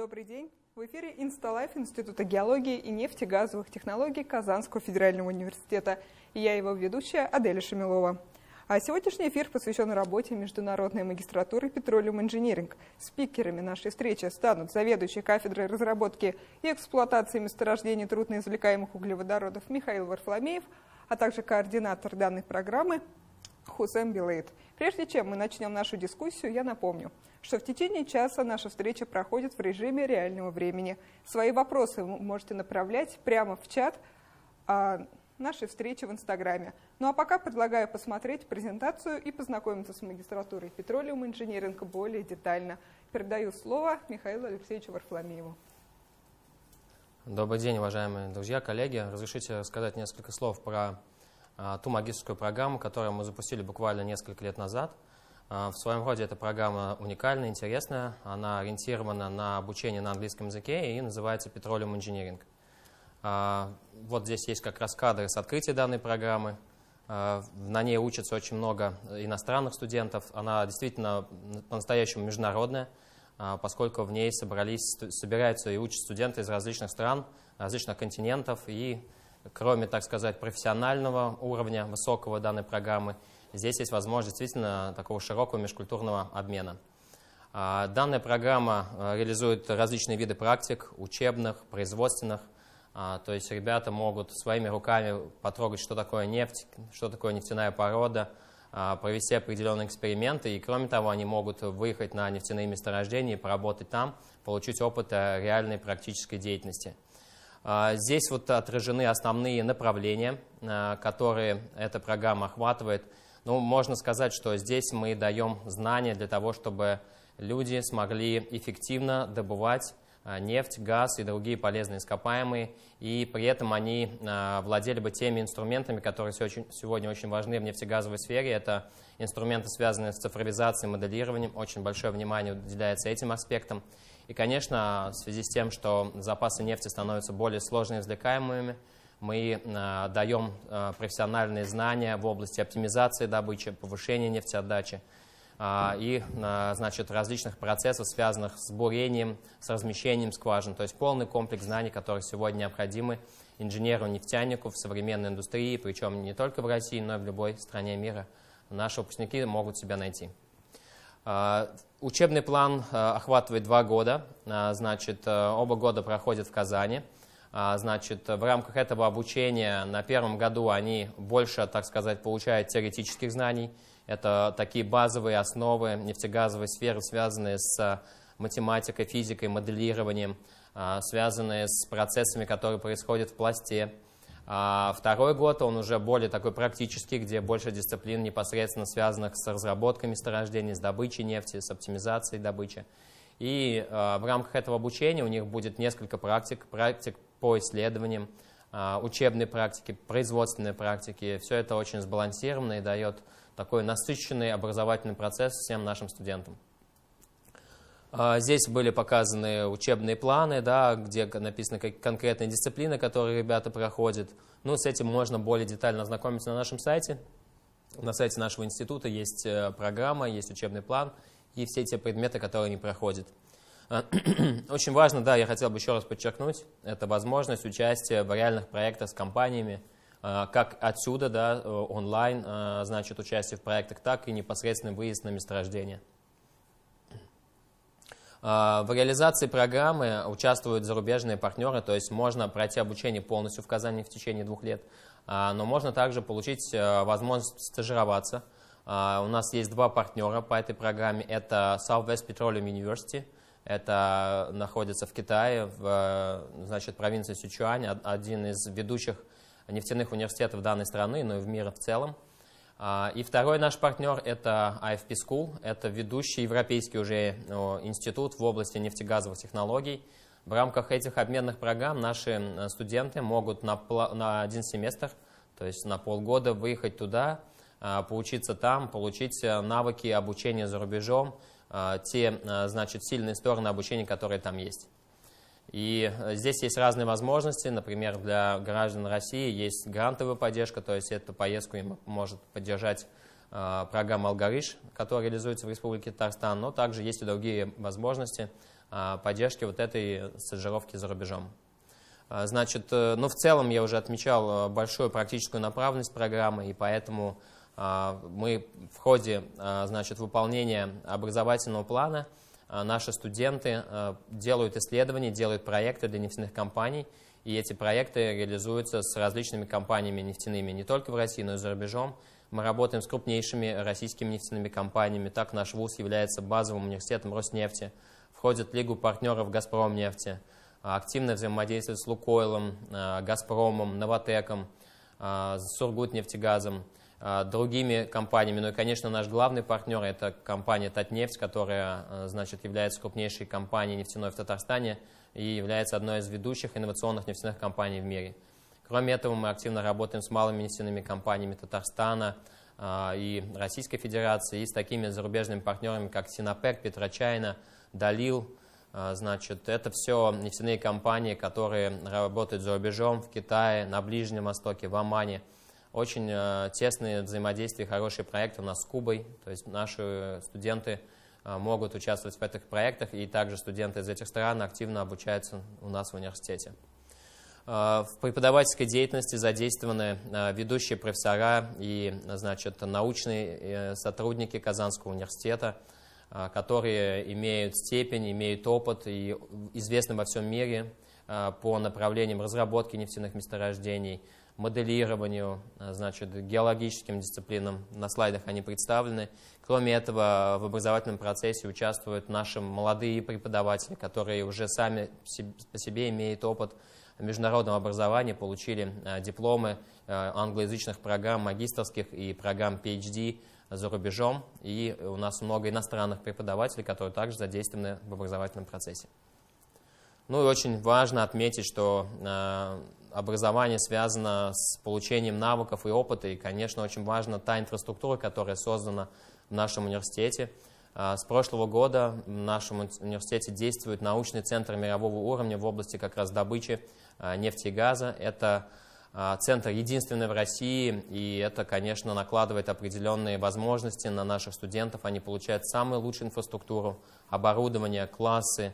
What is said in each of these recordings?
Добрый день. В эфире Инсталайф Института геологии и нефтегазовых технологий Казанского федерального университета. И я его ведущая Аделя Шамилова. А сегодняшний эфир посвящен работе международной магистратуры Petroleum Engineering. Спикерами нашей встречи станут заведующий кафедрой разработки и эксплуатации месторождений трудноизвлекаемых углеводородов Михаил Варфоломеев, а также координатор данной программы Хусем Билейт. Прежде чем мы начнем нашу дискуссию, я напомню, что в течение часа наша встреча проходит в режиме реального времени. Свои вопросы вы можете направлять прямо в чат нашей встречи в Инстаграме. Ну а пока предлагаю посмотреть презентацию и познакомиться с магистратурой Petroleum Engineering более детально. Передаю слово Михаилу Алексеевичу Варфоломееву. Добрый день, уважаемые друзья, коллеги. Разрешите сказать несколько слов про ту магистерскую программу, которую мы запустили буквально несколько лет назад. В своем роде эта программа уникальная, интересная. Она ориентирована на обучение на английском языке и называется Petroleum Engineering. Вот здесь есть как раз кадры с открытия данной программы. На ней учатся очень много иностранных студентов. Она действительно по-настоящему международная, поскольку в ней собираются и учатся студенты из различных стран, различных континентов. И кроме, так сказать, профессионального уровня, высокого данной программы, здесь есть возможность действительно такого широкого межкультурного обмена. Данная программа реализует различные виды практик, учебных, производственных. То есть ребята могут своими руками потрогать, что такое нефть, что такое нефтяная порода, провести определенные эксперименты. И кроме того, они могут выехать на нефтяные месторождения и поработать там, получить опыт реальной практической деятельности. Здесь вот отражены основные направления, которые эта программа охватывает. Ну, можно сказать, что здесь мы даем знания для того, чтобы люди смогли эффективно добывать нефть, газ и другие полезные ископаемые, и при этом они владели бы теми инструментами, которые сегодня очень важны в нефтегазовой сфере. Это инструменты, связанные с цифровизацией, моделированием. Очень большое внимание уделяется этим аспектам. И, конечно, в связи с тем, что запасы нефти становятся более сложно извлекаемыми, мы даем профессиональные знания в области оптимизации добычи, повышения нефтеотдачи и, значит, различных процессов, связанных с бурением, с размещением скважин. То есть полный комплекс знаний, которые сегодня необходимы инженеру-нефтянику в современной индустрии, причем не только в России, но и в любой стране мира. Наши выпускники могут себя найти. Учебный план охватывает 2 года, значит, оба года проходят в Казани. Значит, в рамках этого обучения на первом году они больше, так сказать, получают теоретических знаний. Это такие базовые основы нефтегазовой сферы, связанные с математикой, физикой, моделированием, связанные с процессами, которые происходят в пласте. Второй год он уже более такой практический, где больше дисциплин непосредственно связанных с разработкой месторождений, с добычей нефти, с оптимизацией добычи. И в рамках этого обучения у них будет несколько практик по исследованиям, учебные практики, производственные практики. Все это очень сбалансировано и дает такой насыщенный образовательный процесс всем нашим студентам. Здесь были показаны учебные планы, да, где написаны конкретные дисциплины, которые ребята проходят. Ну, с этим можно более детально ознакомиться на нашем сайте. На сайте нашего института есть программа, есть учебный план и все те предметы, которые они проходят. Очень важно, да, я хотел бы еще раз подчеркнуть, это возможность участия в реальных проектах с компаниями, как отсюда, да, онлайн, значит, участие в проектах, так и непосредственный выезд на месторождение. В реализации программы участвуют зарубежные партнеры, то есть можно пройти обучение полностью в Казани в течение 2 лет, но можно также получить возможность стажироваться. У нас есть 2 партнера по этой программе, это Southwest Petroleum University, это находится в Китае, в, значит, провинции Сычуань, один из ведущих нефтяных университетов данной страны, но и в мире в целом. И второй наш партнер – это IFP School, это ведущий европейский уже институт в области нефтегазовых технологий. В рамках этих обменных программ наши студенты могут на 1 семестр, то есть на полгода, выехать туда, поучиться там, получить навыки обучения за рубежом, те, значит, сильные стороны обучения, которые там есть. И здесь есть разные возможности, например, для граждан России есть грантовая поддержка, то есть эту поездку им может поддержать программа «Алгариш», которая реализуется в Республике Татарстан, но также есть и другие возможности поддержки вот этой стажировки за рубежом. Значит, ну, в целом я уже отмечал большую практическую направленность программы, и поэтому мы в ходе, значит, выполнения образовательного плана наши студенты делают исследования, делают проекты для нефтяных компаний, и эти проекты реализуются с различными компаниями нефтяными, не только в России, но и за рубежом. Мы работаем с крупнейшими российскими нефтяными компаниями. Так наш вуз является базовым университетом Роснефти, входит в Лигу партнеров «Газпромнефти», активно взаимодействует с «Лукойлом», «Газпромом», «Новатэком», «Сургутнефтегазом», другими компаниями. Ну и, конечно, наш главный партнер – это компания «Татнефть», которая, значит, является крупнейшей компанией нефтяной в Татарстане и является одной из ведущих инновационных нефтяных компаний в мире. Кроме этого, мы активно работаем с малыми нефтяными компаниями Татарстана и Российской Федерации, и с такими зарубежными партнерами, как Синопек, Петрочайна, Далил. Значит, это все нефтяные компании, которые работают за рубежом, в Китае, на Ближнем Востоке, в Омане. Очень тесные взаимодействия, хорошие проекты у нас с Кубой, то есть наши студенты могут участвовать в этих проектах, и также студенты из этих стран активно обучаются у нас в университете. В преподавательской деятельности задействованы ведущие профессора и, значит, научные сотрудники Казанского университета, которые имеют степень, имеют опыт и известны во всем мире по направлениям разработки нефтяных месторождений, моделированию, значит, геологическим дисциплинам. На слайдах они представлены. Кроме этого, в образовательном процессе участвуют наши молодые преподаватели, которые уже сами по себе имеют опыт международного образования, получили дипломы англоязычных программ магистерских и программ PhD за рубежом. И у нас много иностранных преподавателей, которые также задействованы в образовательном процессе. Ну и очень важно отметить, что образование связано с получением навыков и опыта, и, конечно, очень важна та инфраструктура, которая создана в нашем университете. С прошлого года в нашем университете действует научный центр мирового уровня в области как раз добычи нефти и газа. Это центр единственный в России, и это, конечно, накладывает определенные возможности на наших студентов. Они получают самую лучшую инфраструктуру, оборудование, классы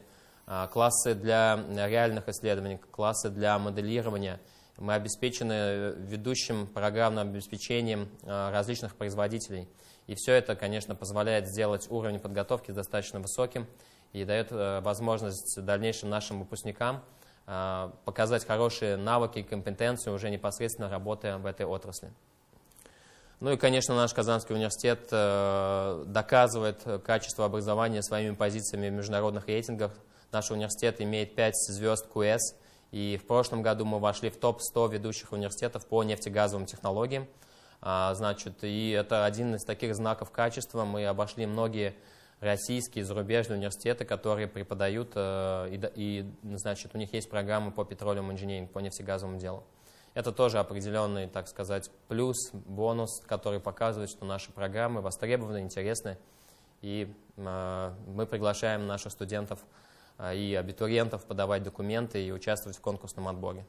для реальных исследований, классы для моделирования. Мы обеспечены ведущим программным обеспечением различных производителей. И все это, конечно, позволяет сделать уровень подготовки достаточно высоким и дает возможность дальнейшим нашим выпускникам показать хорошие навыки и компетенции, уже непосредственно работая в этой отрасли. Ну и, конечно, наш Казанский университет доказывает качество образования своими позициями в международных рейтингах. Наш университет имеет 5 звезд QS, и в прошлом году мы вошли в топ-100 ведущих университетов по нефтегазовым технологиям. Значит, и это один из таких знаков качества. Мы обошли многие российские и зарубежные университеты, которые преподают, значит, у них есть программы по petroleum engineering, по нефтегазовому делу. Это тоже определенный, так сказать, плюс, бонус, который показывает, что наши программы востребованы, интересны, и мы приглашаем наших студентов и абитуриентов подавать документы и участвовать в конкурсном отборе.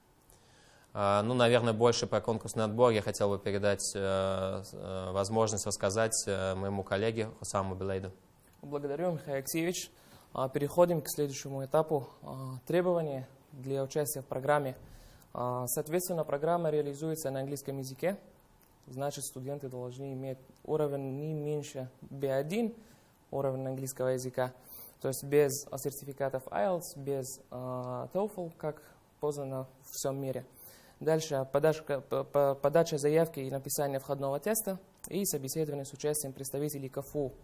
Ну, наверное, больше про конкурсный отбор я хотел бы передать возможность рассказать моему коллеге Хусаму Белейду. Благодарю, Михаил Алексеевич. Переходим к следующему этапу требований для участия в программе. Соответственно, программа реализуется на английском языке. Значит, студенты должны иметь уровень не меньше B1, уровень английского языка. То есть без сертификатов IELTS, без TOEFL, как познано в всем мире. Дальше подача заявки и написание входного теста и собеседование с участием представителей КФУ.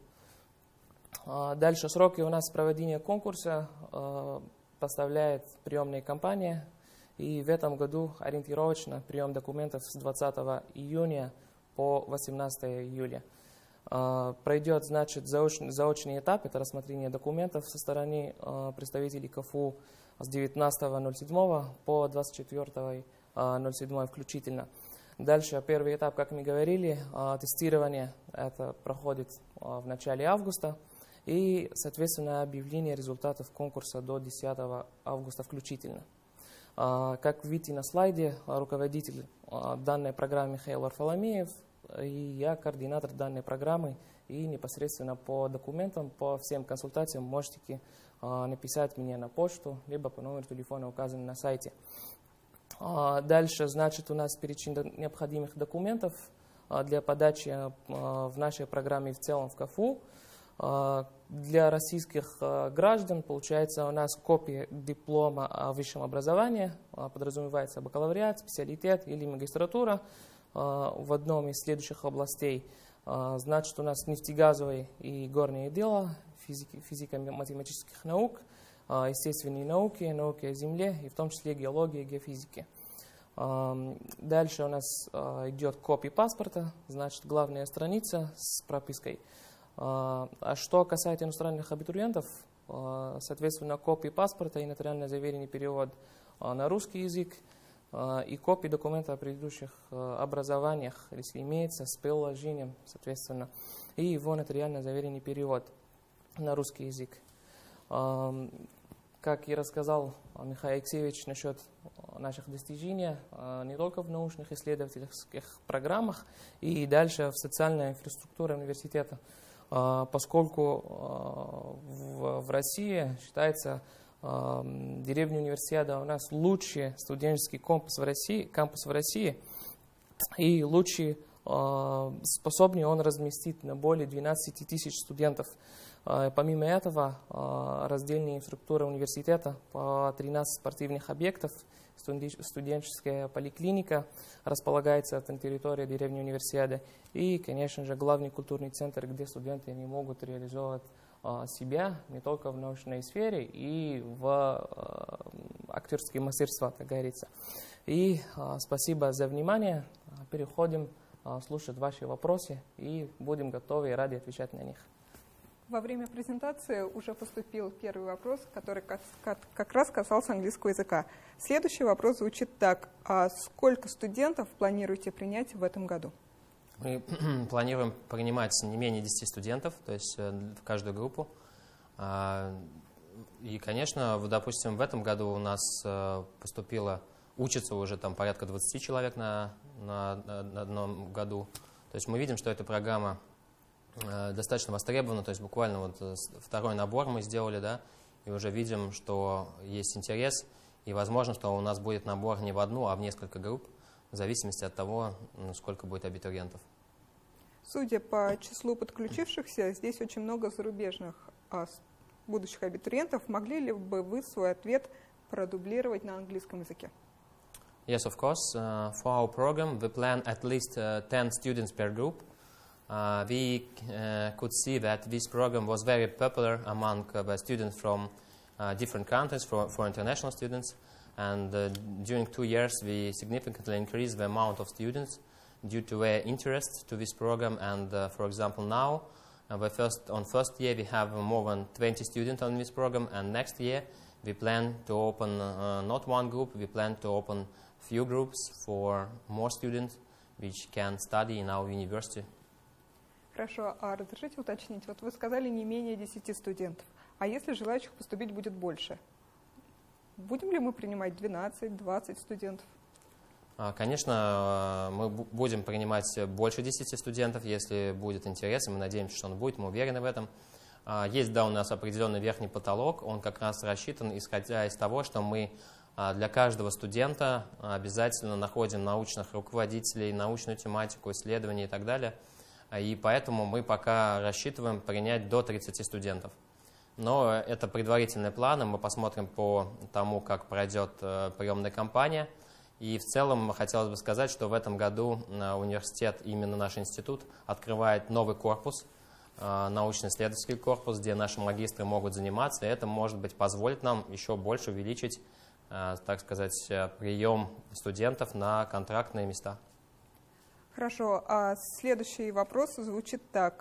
Дальше сроки у нас проведения конкурса поставляет приемная компания. И в этом году ориентировочно прием документов с 20 июня по 18 июля. Пройдет, значит, заочный этап, это рассмотрение документов со стороны представителей КФУ с 19.07 по 24.07 включительно. Дальше первый этап, как мы говорили, тестирование, это проходит в начале августа. И, соответственно, объявление результатов конкурса до 10 августа включительно. Как видите на слайде, руководитель данной программы Михаил Варфоломеев и я координатор данной программы, и непосредственно по документам, по всем консультациям можете написать мне на почту, либо по номеру телефона, указанному на сайте. Дальше, значит, у нас перечень необходимых документов для подачи в нашей программе в целом в КФУ. Для российских граждан, получается, у нас копия диплома о высшем образовании, подразумевается бакалавриат, специалитет или магистратура в одном из следующих областей. Значит, у нас нефтегазовое и горное дело, физико-математических наук, естественные науки, науки о Земле, и в том числе геология и геофизики. Дальше у нас идет копия паспорта, значит, главная страница с пропиской. А что касается иностранных абитуриентов, соответственно, копии паспорта и нотариально заверенный перевод на русский язык и копии документа о предыдущих образованиях, если имеется, с приложением, соответственно, и его нотариально заверенный перевод на русский язык. Как и рассказал Михаил Алексеевич насчет наших достижений не только в научных исследовательских программах и дальше в социальной инфраструктуре университета, поскольку в России считается деревня Универсиада у нас лучший студенческий кампус в России и лучший, способнее он разместить на более 12 тысяч студентов. Помимо этого, раздельная инфраструктура университета по 13 спортивных объектов, студенческая поликлиника располагается на территории деревни Универсиады и, конечно же, главный культурный центр, где студенты не могут реализовать себя не только в научной сфере и в актерские мастерства, как говорится. И спасибо за внимание. Переходим слушать ваши вопросы и будем готовы и рады отвечать на них. Во время презентации уже поступил первый вопрос, который как раз касался английского языка. Следующий вопрос звучит так. А сколько студентов планируете принять в этом году? Мы планируем принимать не менее 10 студентов, то есть в каждую группу. И, конечно, допустим, в этом году у нас учатся уже там порядка 20 человек на одном году. То есть мы видим, что эта программа достаточно востребована, то есть буквально вот второй набор мы сделали, да, и уже видим, что есть интерес, и возможно, что у нас будет набор не в одну, а в несколько групп, в зависимости от того, сколько будет абитуриентов. Судя по числу подключившихся, здесь очень много зарубежных будущих абитуриентов. Могли ли бы вы свой ответ продублировать на английском языке? Yes, of course. For our program, we plan at least 10 students per group. We could see that this program was very popular among students from different countries, for international students. And during 2 years, we significantly increased the amount of students due to their interest to this program. And for example, now, on first year, we have more than 20 students on this program. And next year, we plan to open not one group, we plan to open few groups for more students which can study in our university. Хорошо, а разрешите уточнить, вот вы сказали не менее 10 студентов, а если желающих поступить будет больше? Будем ли мы принимать 12-20 студентов? Конечно, мы будем принимать больше 10 студентов, если будет интерес, и мы надеемся, что он будет, мы уверены в этом. Есть, да, у нас определенный верхний потолок, он как раз рассчитан, исходя из того, что мы для каждого студента обязательно находим научных руководителей, научную тематику, исследования и так далее. И поэтому мы пока рассчитываем принять до 30 студентов. Но это предварительные планы, мы посмотрим по тому, как пройдет приемная кампания. И в целом хотелось бы сказать, что в этом году университет, именно наш институт, открывает новый корпус, научно-исследовательский корпус, где наши магистры могут заниматься. И это, может быть, позволит нам еще больше увеличить, так сказать, прием студентов на контрактные места. Хорошо, а следующий вопрос звучит так.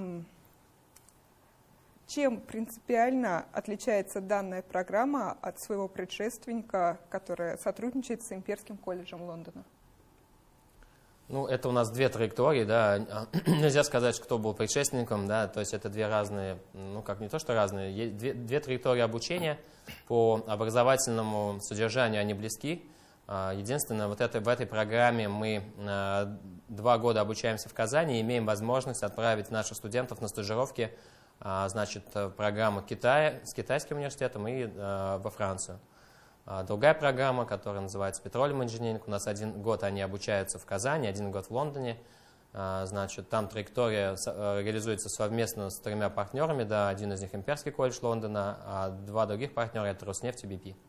Чем принципиально отличается данная программа от своего предшественника, которая сотрудничает с Имперским колледжем Лондона? Ну, это у нас две траектории, да. Нельзя сказать, кто был предшественником, да, то есть это две разные, ну, как не то, что разные, есть две траектории обучения. По образовательному содержанию они близки, Единственное, в этой программе мы 2 года обучаемся в Казани и имеем возможность отправить наших студентов на стажировки, значит, в программу Китая, с китайским университетом и во Францию. Другая программа, которая называется Petroleum Engineering, у нас 1 год они обучаются в Казани, 1 год в Лондоне. Значит, там траектория реализуется совместно с 3 партнерами, да, один из них Имперский колледж Лондона, а 2 других партнера это Роснефть и BP.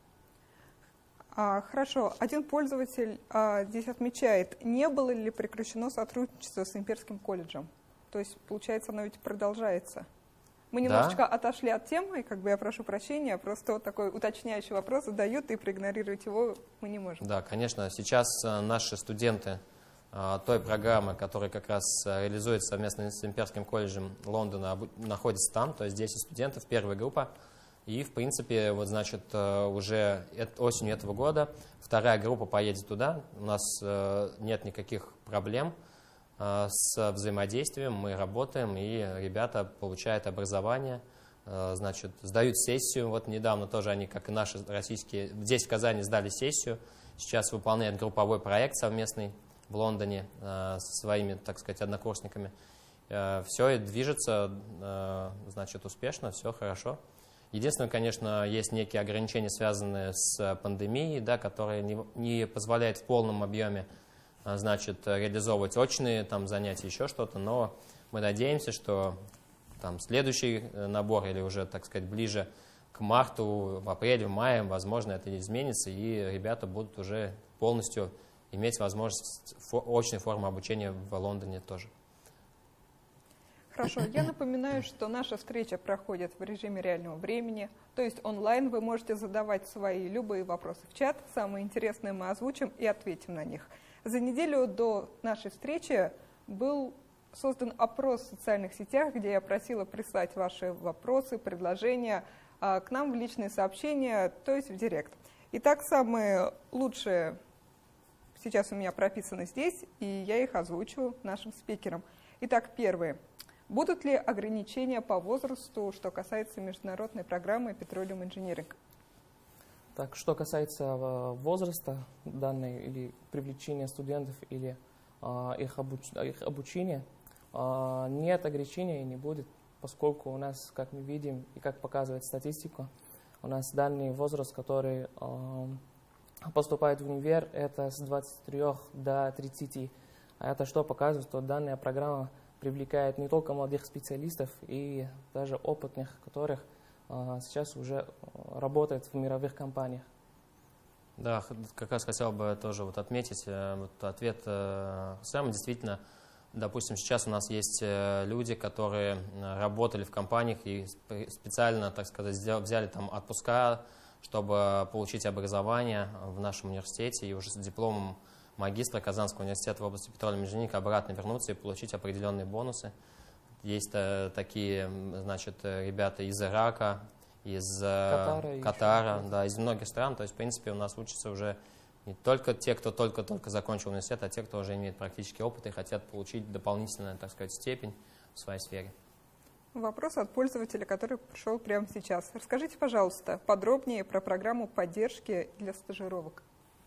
Хорошо. Один пользователь здесь отмечает, не было ли прекращено сотрудничество с Имперским колледжем? То есть, получается, оно ведь продолжается. Мы немножечко отошли от темы, как бы я прошу прощения, просто вот такой уточняющий вопрос задают, и проигнорировать его мы не можем. Да, конечно. Сейчас наши студенты той программы, которая как раз реализуется совместно с Имперским колледжем Лондона, находятся там, то есть 10 студентов, первая группа. И, в принципе, вот, значит, уже осенью этого года 2-я группа поедет туда. У нас нет никаких проблем с взаимодействием, мы работаем, и ребята получают образование, значит, сдают сессию. Вот недавно тоже они, как и наши российские, здесь в Казани сдали сессию. Сейчас выполняют групповой проект совместный в Лондоне со своими, так сказать, однокурсниками. Все движется, значит, успешно, все хорошо. Единственное, конечно, есть некие ограничения, связанные с пандемией, да, которые не позволяют в полном объеме, значит, реализовывать очные там, занятия, еще что-то, но мы надеемся, что там, следующий набор или уже, так сказать, ближе к марту, в апреле, в мае, возможно, это изменится, и ребята будут уже полностью иметь возможность очной формы обучения в Лондоне тоже. Хорошо, я напоминаю, что наша встреча проходит в режиме реального времени, то есть онлайн вы можете задавать свои любые вопросы в чат, самые интересные мы озвучим и ответим на них. За неделю до нашей встречи был создан опрос в социальных сетях, где я просила прислать ваши вопросы, предложения к нам в личные сообщения, то есть в директ. Итак, самые лучшие сейчас у меня прописаны здесь, и я их озвучу нашим спикерам. Итак, первые. Будут ли ограничения по возрасту, что касается международной программы Petroleum Engineering? Так, что касается возраста данной или привлечения студентов или их обучения, нет ограничений и не будет, поскольку у нас, как мы видим и как показывает статистика, у нас данный возраст, который поступает в универ, это с 23 до 30. А это что показывает, что данная программа привлекает не только молодых специалистов и даже опытных, которых сейчас уже работают в мировых компаниях. Да, как раз хотел бы тоже вот отметить вот ответ Сэма. Действительно, допустим, сейчас у нас есть люди, которые работали в компаниях и специально, так сказать, взяли там отпуска, чтобы получить образование в нашем университете и уже с дипломом магистра Казанского университета в области Petroleum Engineering обратно вернуться и получить определенные бонусы. Есть такие, значит, ребята из Ирака, из Катара, да, из многих стран. То есть, в принципе, у нас учатся уже не только те, кто только-только закончил университет, а те, кто уже имеет практический опыт и хотят получить дополнительную, так сказать, степень в своей сфере. Вопрос от пользователя, который пришел прямо сейчас. Расскажите, пожалуйста, подробнее про программу поддержки для стажировок.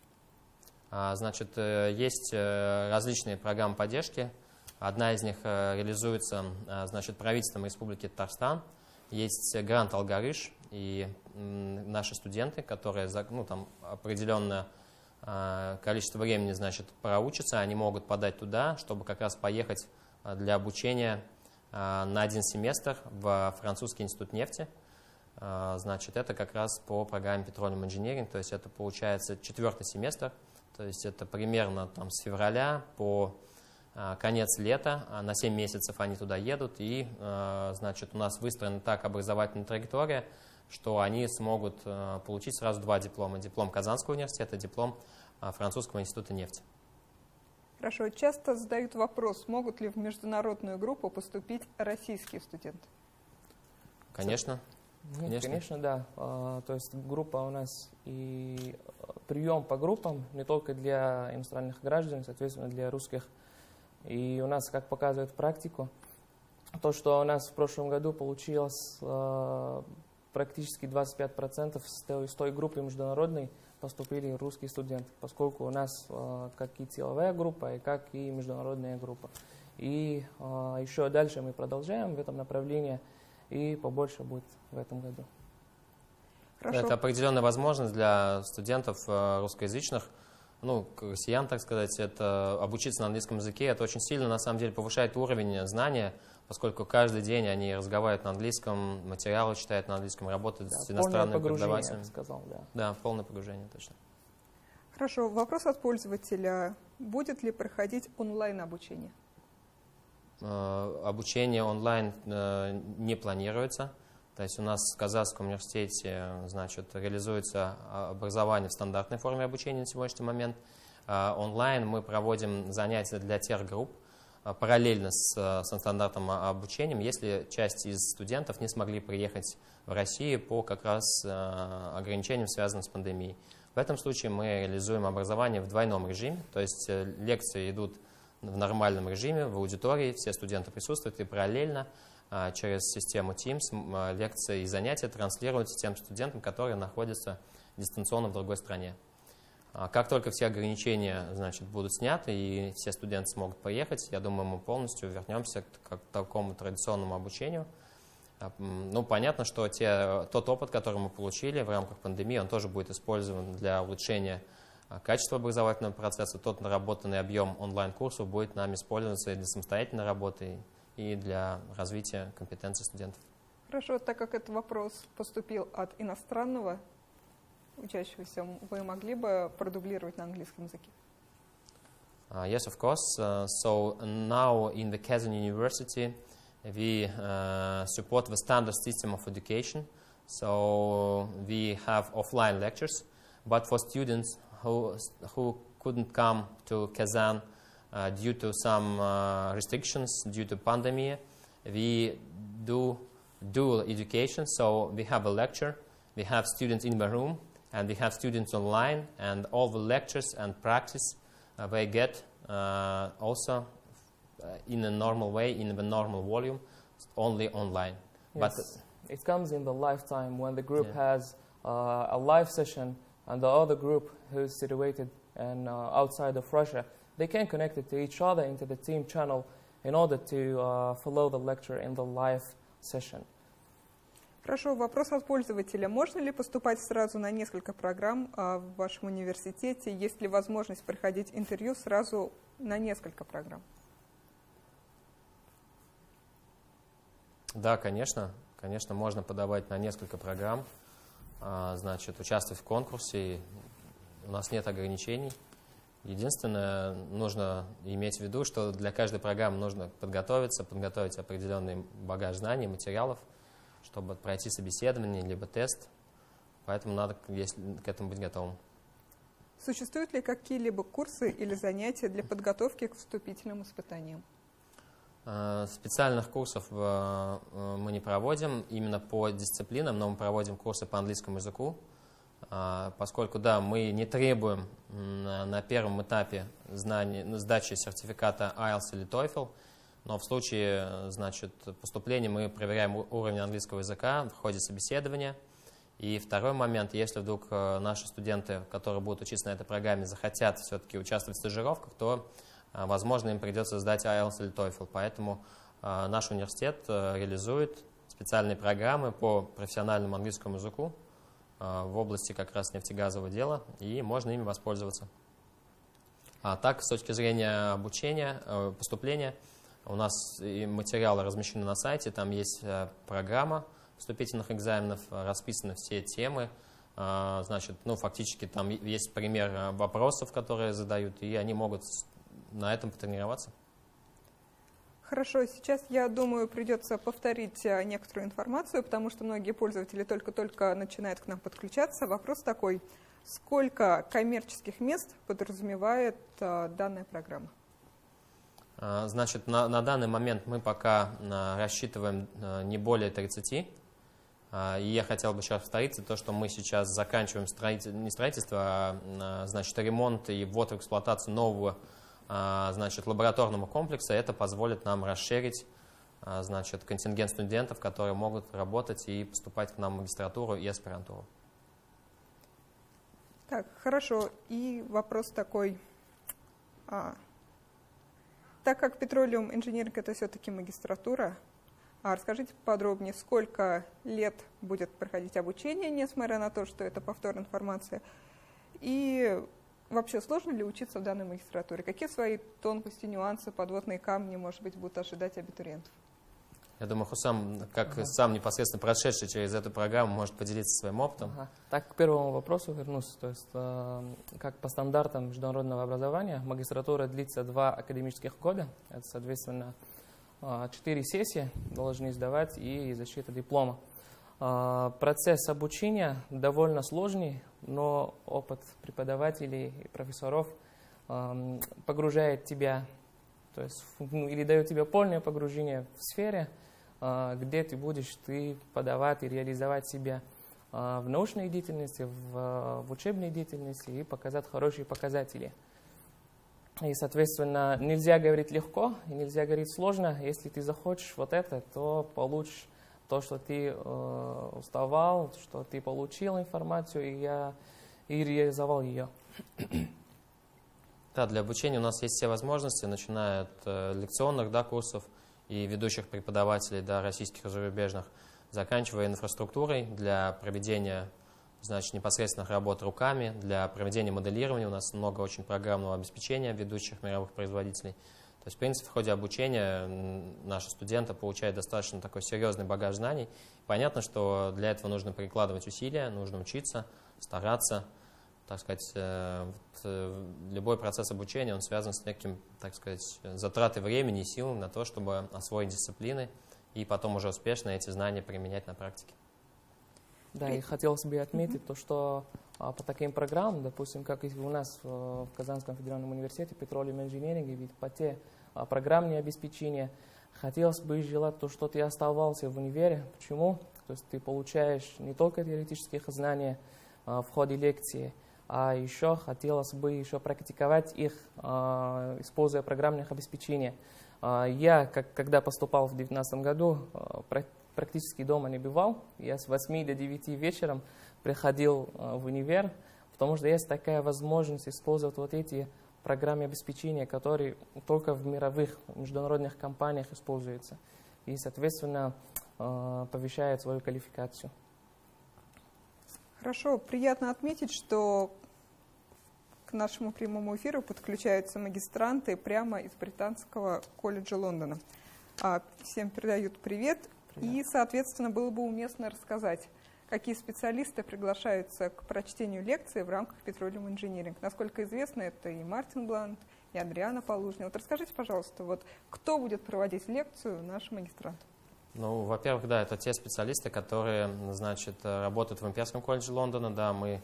Значит, есть различные программы поддержки. Одна из них реализуется, значит, правительством Республики Татарстан. Есть грант «Алгарыш», и наши студенты, которые, ну, там определенное количество времени, значит, проучатся, они могут подать туда, чтобы как раз поехать для обучения на 1 семестр в французский институт нефти. Значит, это как раз по программе Petroleum Engineering, то есть это получается 4-й семестр. То есть это примерно там, с февраля по конец лета, на 7 месяцев они туда едут, и значит, у нас выстроена так образовательная траектория, что они смогут получить сразу 2 диплома. Диплом Казанского университета, диплом Французского института нефти. Хорошо. Часто задают вопрос, могут ли в международную группу поступить российские студенты? Конечно. Конечно, да. То есть группа у нас и прием по группам не только для иностранных граждан, соответственно, для русских. И у нас, как показывает практику, то, что у нас в прошлом году получилось практически 25% с той группы международной, поступили русские студенты, поскольку у нас как и силовая группа, и как и международная группа. И еще дальше мы продолжаем в этом направлении, и побольше будет в этом году. Хорошо. Это определенная возможность для студентов русскоязычных, ну, россиян, так сказать, это обучиться на английском языке. Это очень сильно, на самом деле, повышает уровень знания, поскольку каждый день они разговаривают на английском, материалы читают на английском, работают с иностранными преподавателями. Я сказал, да. Да, полное погружение, точно. Хорошо. Вопрос от пользователя. Будет ли проходить онлайн-обучение? Обучение онлайн не планируется. То есть у нас в Казанском университете, значит, реализуется образование в стандартной форме обучения на сегодняшний момент. Онлайн мы проводим занятия для тех групп параллельно со стандартным обучением, если часть из студентов не смогли приехать в Россию по как раз ограничениям, связанным с пандемией. В этом случае мы реализуем образование в двойном режиме, то есть лекции идут в нормальном режиме, в аудитории, все студенты присутствуют, и параллельно через систему Teams лекции и занятия транслируются тем студентам, которые находятся дистанционно в другой стране. Как только все ограничения, значит, будут сняты и все студенты смогут поехать, я думаю, мы полностью вернемся к такому традиционному обучению. Ну, понятно, что тот опыт, который мы получили в рамках пандемии, он тоже будет использован для улучшения качества образовательного процесса. Тот наработанный объем онлайн-курсов будет нами использоваться и для самостоятельной работы, и для развития компетенций студентов. Хорошо, так как этот вопрос поступил от иностранного учащегося, вы могли бы продублировать на английском языке? Yes, of course. So now in the Kazan University, we support the standard system of education. So we have offline lectures, but for students who couldn't come to Kazan due to some restrictions, due to pandemic, we do dual education. So we have a lecture, we have students in the room, and we have students online, and all the lectures and practice they get also in a normal way, in the normal volume, only online. Yes, but it comes in the lifetime when the group has a live session, and the other group who's situated and outside of Russia, they can connect it to each other into the team channel in order to follow the lecture in the live session. Хорошо, вопрос от пользователя. Можно ли поступать сразу на несколько программ в вашем университете? Есть ли возможность проходить интервью сразу на несколько программ? Да, конечно. Конечно, можно подавать на несколько программ, значит, участвовать в конкурсе. У нас нет ограничений. Единственное, нужно иметь в виду, что для каждой программы нужно подготовить определенный багаж знаний, материалов, чтобы пройти собеседование, либо тест. Поэтому надо к этому быть готовым. Существуют ли какие-либо курсы или занятия для подготовки к вступительным испытаниям? Специальных курсов мы не проводим именно по дисциплинам, но мы проводим курсы по английскому языку, поскольку, да, мы не требуем на первом этапе сдачи сертификата IELTS или TOEFL, но в случае, значит, поступления мы проверяем уровень английского языка в ходе собеседования. И второй момент, если вдруг наши студенты, которые будут учиться на этой программе, захотят все-таки участвовать в стажировках, то, возможно, им придется сдать IELTS или TOEFL. Поэтому наш университет реализует специальные программы по профессиональному английскому языку в области как раз нефтегазового дела, и можно ими воспользоваться. А так, с точки зрения обучения, поступления, у нас и материалы размещены на сайте, там есть программа вступительных экзаменов, расписаны все темы, значит, ну, фактически там есть пример вопросов, которые задают, и они могут на этом потренироваться. Хорошо, сейчас, я думаю, придется повторить некоторую информацию, потому что многие пользователи только-только начинают к нам подключаться. Вопрос такой: сколько коммерческих мест подразумевает данная программа? Значит, на данный момент мы пока рассчитываем не более 30. И я хотел бы сейчас повторить то, что мы сейчас заканчиваем не строительство, а, значит, ремонт и ввод в эксплуатацию нового, значит, лабораторного комплекса. Это позволит нам расширить, значит, контингент студентов, которые могут работать и поступать к нам в магистратуру и аспирантуру. Так, хорошо. И вопрос такой. Так как Petroleum Engineering — это все-таки магистратура, расскажите подробнее, сколько лет будет проходить обучение, несмотря на то, что это повторная информация, и вообще сложно ли учиться в данной магистратуре? Какие свои тонкости, нюансы, подводные камни, может быть, будут ожидать абитуриентов? Я думаю, Хусам, как сам непосредственно прошедший через эту программу, может поделиться своим опытом. Так, к первому вопросу вернусь. То есть, как по стандартам международного образования, магистратура длится 2 академических года. Это, соответственно, 4 сессии должны сдавать и защита диплома. Процесс обучения довольно сложный, но опыт преподавателей и профессоров погружает тебя, то есть, или дает тебе полное погружение в сфере, где ты будешь подавать и реализовать себя в научной деятельности, в учебной деятельности и показать хорошие показатели. И, соответственно, нельзя говорить легко, и нельзя говорить сложно. Если ты захочешь вот это, то получишь то, что ты уставал, что ты получил информацию, и реализовал ее. Да, для обучения у нас есть все возможности, начиная от лекционных курсов и ведущих преподавателей, российских и зарубежных, заканчивая инфраструктурой для проведения, непосредственных работ руками, для проведения моделирования. У нас много очень программного обеспечения ведущих мировых производителей. То есть, в принципе, в ходе обучения наши студенты получают достаточно такой серьезный багаж знаний. Понятно, что для этого нужно прикладывать усилия, нужно учиться, стараться. Так сказать, любой процесс обучения, он связан с неким, так сказать, затратой времени и сил на то, чтобы освоить дисциплины и потом уже успешно эти знания применять на практике. Да, и хотелось бы отметить то, что по таким программам, допустим, как и у нас в Казанском федеральном университете, Petroleum Engineering, ведь по те программные обеспечения, хотелось бы желать то, что ты оставался в универе. Почему? То есть ты получаешь не только теоретические знания в ходе лекции, а еще хотелось бы практиковать их, используя программных обеспечений. Я, когда поступал в 2019 году, практически дома не бывал. Я с 8 до 9 вечером приходил в универ, потому что есть такая возможность использовать вот эти программы обеспечения, которые только в мировых международных компаниях используются. И, соответственно, повышает свою квалификацию. Хорошо, приятно отметить, что к нашему прямому эфиру подключаются магистранты прямо из Британского колледжа Лондона. Всем передают привет. И, соответственно, было бы уместно рассказать, какие специалисты приглашаются к прочтению лекции в рамках Petroleum Engineering. Насколько известно, это и Мартин Блант, и Адриана Полужная. Вот расскажите, пожалуйста, кто будет проводить лекцию нашим магистрантам? Ну, во-первых, это те специалисты, которые, работают в Имперском колледже Лондона. Мы,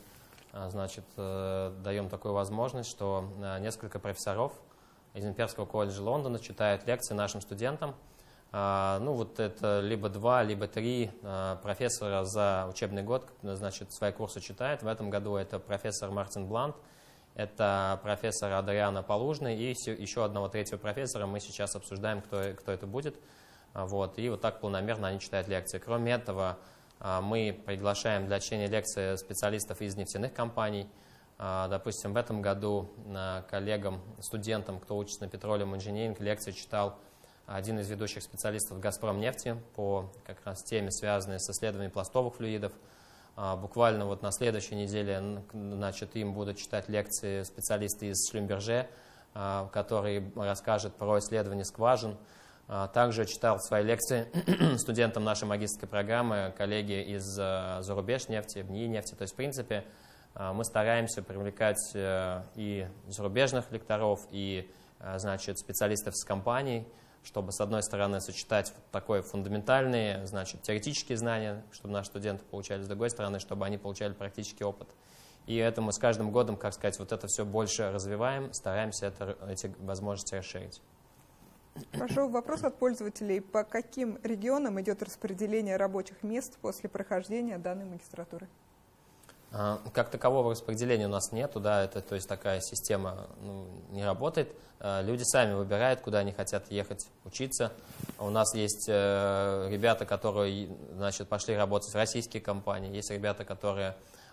даем такую возможность, что несколько профессоров из Имперского колледжа Лондона читают лекции нашим студентам. Это либо 2, либо 3 профессора за учебный год, свои курсы читают. В этом году это профессор Мартин Блант, это профессор Адриана Полужный и еще одного третьего профессора. Мы сейчас обсуждаем, кто это будет. И вот так планомерно они читают лекции. Кроме этого, мы приглашаем для чтения лекций специалистов из нефтяных компаний. Допустим, в этом году коллегам, студентам, кто учится на Petroleum Engineering, лекции читал один из ведущих специалистов «Газпромнефти» по как раз теме, связанной с исследованием пластовых флюидов. Буквально на следующей неделе им будут читать лекции специалисты из Шлюмберже, который расскажет про исследование скважин. Также читал свои лекции студентам нашей магистерской программы коллеги из Зарубежнефти, НИИ нефти. То есть, в принципе, мы стараемся привлекать и зарубежных лекторов, и специалистов с компаний, чтобы, с одной стороны, сочетать такое фундаментальные, теоретические знания, чтобы наши студенты получали, с другой стороны, чтобы они получали практический опыт. И это мы с каждым годом, это все больше развиваем, стараемся эти возможности расширить. Хорошо, вопрос от пользователей. По каким регионам идет распределение рабочих мест после прохождения данной магистратуры? Как такового распределения у нас нету, то есть такая система не работает. Люди сами выбирают, куда они хотят ехать учиться. У нас есть ребята, которые пошли работать в российские компании, есть ребята, которые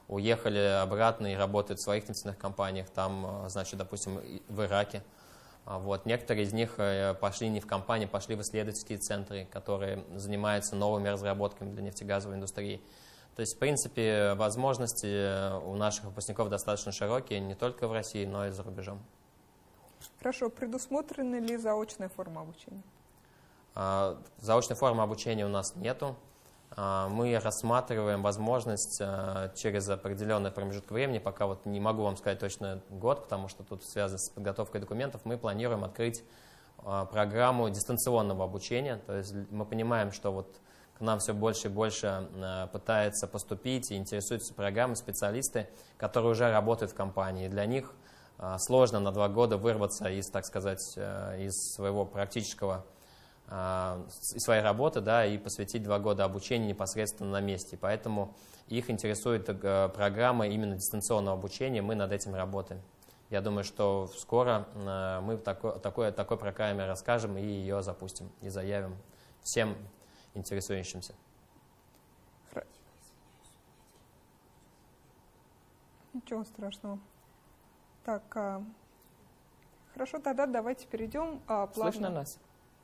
уехали обратно и работают в своих нефтяных компаниях, там, значит, допустим, в Ираке. Вот. Некоторые из них пошли не в компании, пошли в исследовательские центры, которые занимаются новыми разработками для нефтегазовой индустрии. То есть, в принципе, возможности у наших выпускников достаточно широкие, не только в России, но и за рубежом. Хорошо. Предусмотрена ли заочная форма обучения? Заочной формы обучения у нас нету. Мы рассматриваем возможность через определенный промежуток времени, пока вот не могу вам сказать точно год, потому что тут связано с подготовкой документов, мы планируем открыть программу дистанционного обучения. То есть мы понимаем, что вот к нам все больше и больше пытаются поступить и интересуются программой специалисты, которые уже работают в компании. И для них сложно на 2 года вырваться из, так сказать, из своего практического из своей работы, да, и посвятить 2 года обучения непосредственно на месте. Поэтому их интересует программа именно дистанционного обучения, мы над этим работаем. Я думаю, что скоро мы такой программе расскажем и ее запустим, и заявим всем интересующимся. Ничего страшного. Так, хорошо, тогда давайте перейдем плавно. Слышно нас?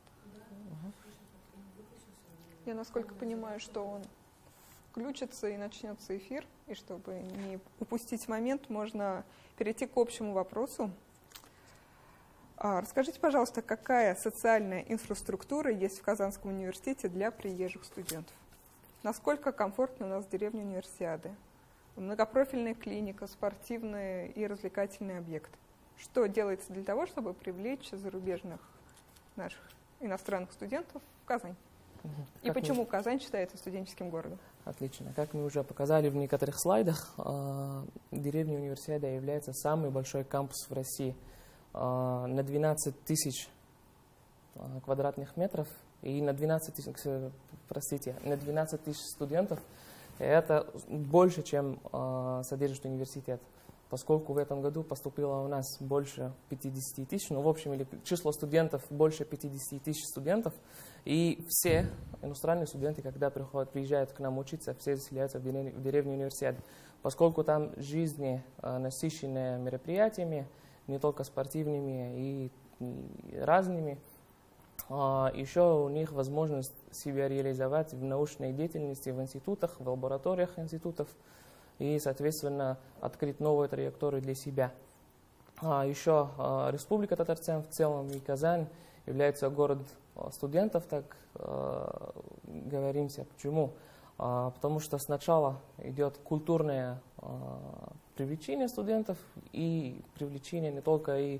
Я, насколько понимаю, что он включится и начнется эфир, и чтобы не упустить момент, можно перейти к общему вопросу. Расскажите, пожалуйста, какая социальная инфраструктура есть в Казанском университете для приезжих студентов? Насколько комфортно у нас деревня Универсиады? Многопрофильная клиника, спортивный и развлекательный объект. Что делается для того, чтобы привлечь зарубежных наших иностранных студентов в Казань? И почему Казань считается студенческим городом? Отлично. Как мы уже показали в некоторых слайдах, деревня Универсиада является самый большой кампус в России. На 12 тысяч квадратных метров и на 12 тысяч студентов. Это больше, чем содержит университет. Поскольку в этом году поступило у нас больше 50 тысяч, ну, в общем, или число студентов больше 50 тысяч студентов, и все иностранные студенты, когда приезжают к нам учиться, все заселяются в деревню Универсиады. Поскольку там жизнь насыщенная мероприятиями, не только спортивными и разными, еще у них возможность себя реализовать в научной деятельности в институтах, в лабораториях институтов, и, соответственно, открыть новые траектории для себя. Еще Республика Татарстан в целом и Казань является город студентов, так говоримся. Почему? Потому что сначала идет культурное привлечение студентов и привлечение не только и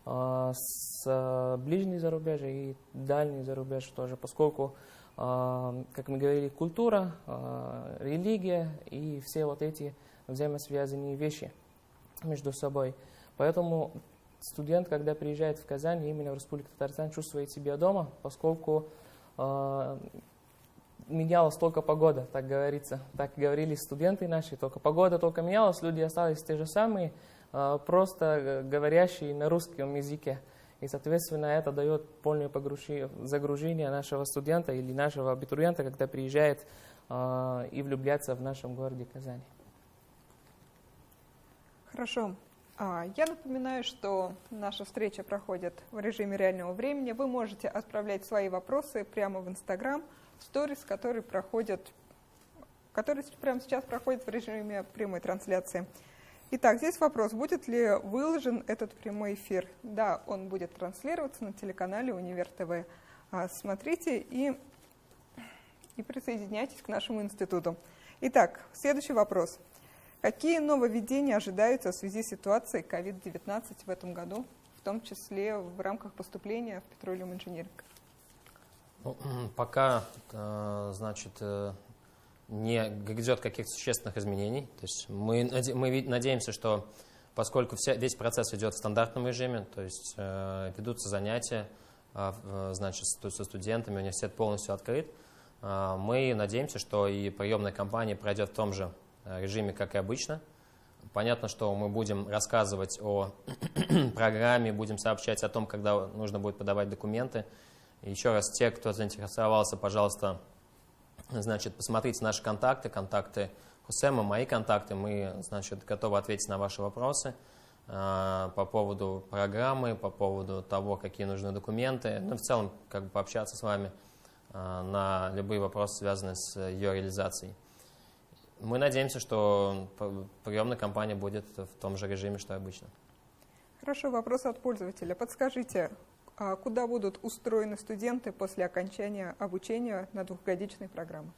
с ближней зарубежья и дальней зарубежья тоже, поскольку, как мы говорили, культура, религия и все вот эти взаимосвязанные вещи между собой. Поэтому студент, когда приезжает в Казань, именно в Республику Татарстан, чувствует себя дома, поскольку менялась только погода, так говорится. Так говорили студенты наши, только погода только менялась, люди остались те же самые, просто говорящие на русском языке. И, соответственно, это дает полное загружение нашего студента или нашего абитуриента, когда приезжает и влюбляется в нашем городе Казани. Хорошо. Я напоминаю, что наша встреча проходит в режиме реального времени. Вы можете отправлять свои вопросы прямо в Instagram, в сторис, которые прямо сейчас проходят в режиме прямой трансляции. Итак, здесь вопрос, будет ли выложен этот прямой эфир? Да, он будет транслироваться на телеканале Универ ТВ. Смотрите и присоединяйтесь к нашему институту. Итак, следующий вопрос. Какие нововведения ожидаются в связи с ситуацией COVID-19 в этом году, в том числе в рамках поступления в Petroleum Engineering? Ну, пока, значит, не грядет каких-то существенных изменений. То есть мы надеемся, что поскольку весь процесс идет в стандартном режиме, то есть ведутся занятия, значит, со студентами, университет полностью открыт, мы надеемся, что и приемная кампания пройдет в том же режиме, как и обычно. Понятно, что мы будем рассказывать о программе, будем сообщать о том, когда нужно будет подавать документы. Еще раз, те, кто заинтересовался, пожалуйста, значит, посмотрите наши контакты Хусема, мои контакты. Мы, значит, готовы ответить на ваши вопросы по поводу программы, по поводу того, какие нужны документы. Ну, в целом, как бы пообщаться с вами на любые вопросы, связанные с ее реализацией. Мы надеемся, что приемная кампания будет в том же режиме, что и обычно. Хорошо, вопрос от пользователя. Подскажите, куда будут устроены студенты после окончания обучения на двухгодичной программе?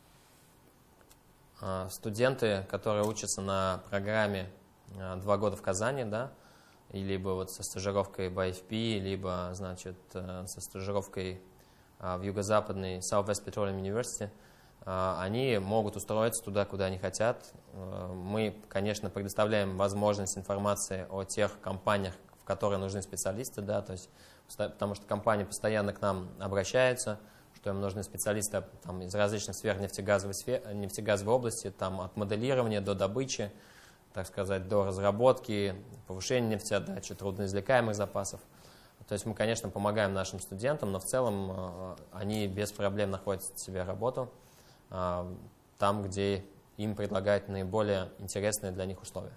Студенты, которые учатся на программе 2 года в Казани, да, либо вот со стажировкой в IFP, либо, значит, со стажировкой в юго-западной Southwest Petroleum University, они могут устроиться туда, куда они хотят. Мы, конечно, предоставляем возможность информации о тех компаниях, в которые нужны специалисты, да, то есть, потому что компании постоянно к нам обращаются, что им нужны специалисты там, из различных сфер нефтегазовой области, там, от моделирования до добычи, так сказать, до разработки, повышения нефтеотдачи, трудноизвлекаемых запасов. То есть мы, конечно, помогаем нашим студентам, но в целом они без проблем находят себе работу там, где им предлагают наиболее интересные для них условия.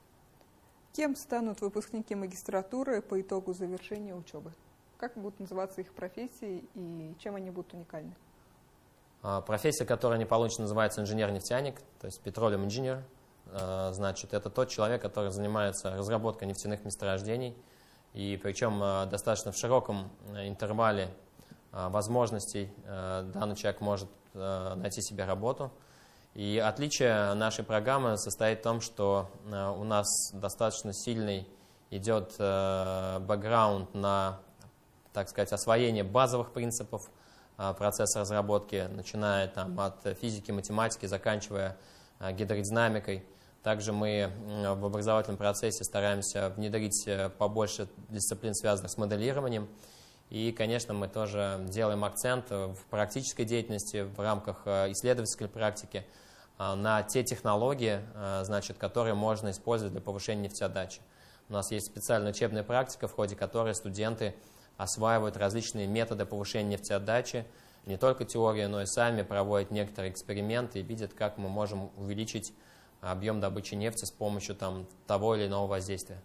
Кем станут выпускники магистратуры по итогу завершения учебы? Как будут называться их профессии и чем они будут уникальны? Профессия, которую они получат, называется инженер-нефтяник, то есть petroleum engineer. Значит, это тот человек, который занимается разработкой нефтяных месторождений, и причем достаточно в широком интервале возможностей данный человек может найти себе работу. И отличие нашей программы состоит в том, что у нас достаточно сильный идет бэкграунд на, так сказать, освоение базовых принципов процесса разработки, начиная там, от физики, математики, заканчивая гидродинамикой. Также мы в образовательном процессе стараемся внедрить побольше дисциплин, связанных с моделированием. И, конечно, мы тоже делаем акцент в практической деятельности, в рамках исследовательской практики на те технологии, значит, которые можно использовать для повышения нефтеотдачи. У нас есть специальная учебная практика, в ходе которой студенты осваивают различные методы повышения нефтеотдачи, не только теорию, но и сами проводят некоторые эксперименты и видят, как мы можем увеличить объем добычи нефти с помощью того или иного воздействия.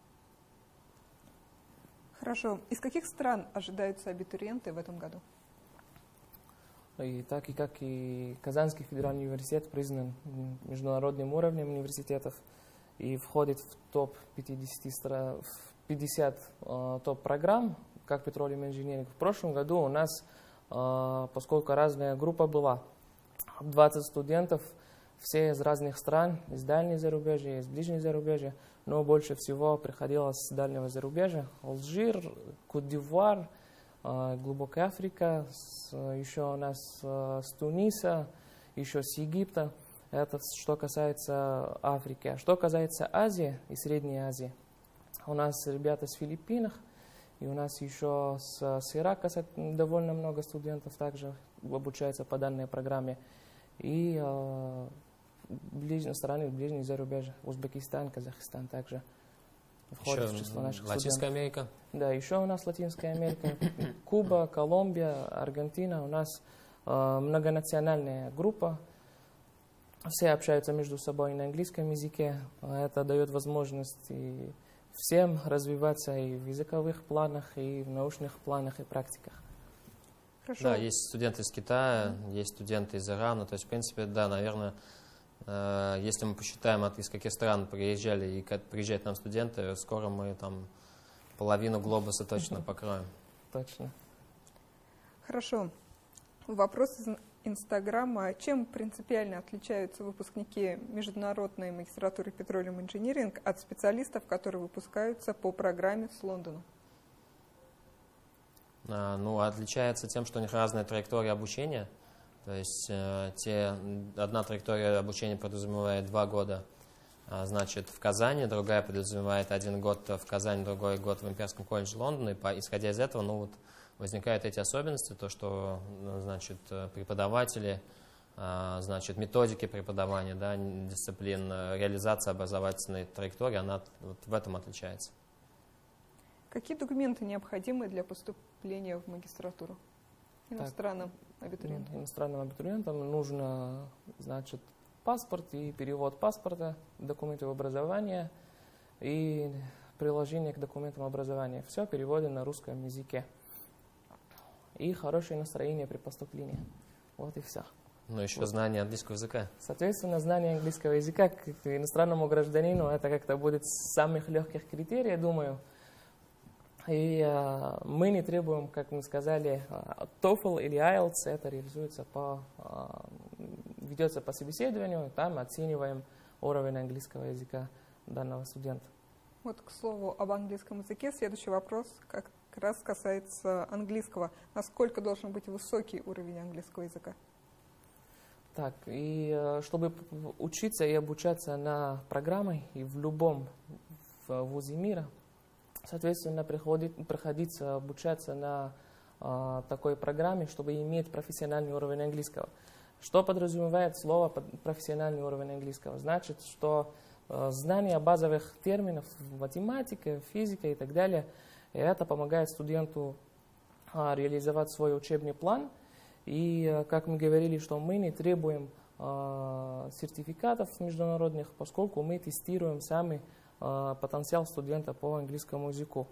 Хорошо. Из каких стран ожидаются абитуриенты в этом году? И так и как и Казанский федеральный университет признан международным уровнем университетов и входит в топ-50 топ-программ, как Petroleum Engineering. В прошлом году у нас, поскольку разная группа была, 20 студентов, все из разных стран, из дальнего зарубежья, из ближнего зарубежья, но больше всего приходилось с дальнего зарубежья. Алжир, Кот-д'Ивуар, глубокая Африка, еще у нас с Туниса, еще с Египта. Это что касается Африки. А что касается Азии и Средней Азии, у нас ребята с Филиппинов, и у нас еще с Ирака довольно много студентов также обучаются по данной программе. И страны ближнего зарубежья, Узбекистан, Казахстан также входят в число наших Латинская студентов. Америка. Да, еще у нас Латинская Америка, Куба, Колумбия, Аргентина. У нас многонациональная группа. Все общаются между собой на английском языке. Это дает возможность и всем развиваться и в языковых планах, и в научных планах и практиках. Хорошо. Да, есть студенты из Китая, есть студенты из Ирана. То есть, в принципе, да, наверное, если мы посчитаем, из каких стран приезжали и приезжают нам студенты, скоро мы там половину глобуса точно покроем. Точно. Хорошо. Вопрос из Инстаграма. Чем принципиально отличаются выпускники международной магистратуры Petroleum Engineering от специалистов, которые выпускаются по программе с Лондона? Ну, отличается тем, что у них разная траектория обучения. То есть одна траектория обучения подразумевает 2 года, значит, в Казани, другая подразумевает 1 год в Казани, другой год в Имперском колледже Лондона. И исходя из этого, ну, вот, возникают эти особенности, то, что, значит, преподаватели, значит, методики преподавания, да, дисциплин, реализация образовательной траектории, она вот в этом отличается. Какие документы необходимы для поступления в магистратуру иностранным абитуриентам? Иностранным абитуриентам нужно, значит, паспорт и перевод паспорта, документы образования и приложение к документам образования. Все переводим на русском языке. И хорошее настроение при поступлении. Вот и все. Ну, еще знание английского языка. Соответственно, знание английского языка к иностранному гражданину это как-то будет с самых легких критерий, думаю. И мы не требуем, как мы сказали, TOEFL или IELTS, это реализуется ведется по собеседованию, там оцениваем уровень английского языка данного студента. Вот, к слову, об английском языке. Следующий вопрос как раз касается английского. Насколько должен быть высокий уровень английского языка? Так, и чтобы учиться и обучаться на программе и в любом вузе мира, соответственно, приходится обучаться на такой программе, чтобы иметь профессиональный уровень английского. Что подразумевает слово «профессиональный уровень английского»? Значит, что знание базовых терминов в математике, физике и так далее, и это помогает студенту реализовать свой учебный план. И, как мы говорили, что мы не требуем сертификатов международных, поскольку мы тестируем сами потенциал студента по английскому языку.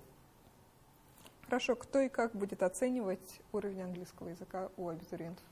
Хорошо, кто и как будет оценивать уровень английского языка у абитуриентов?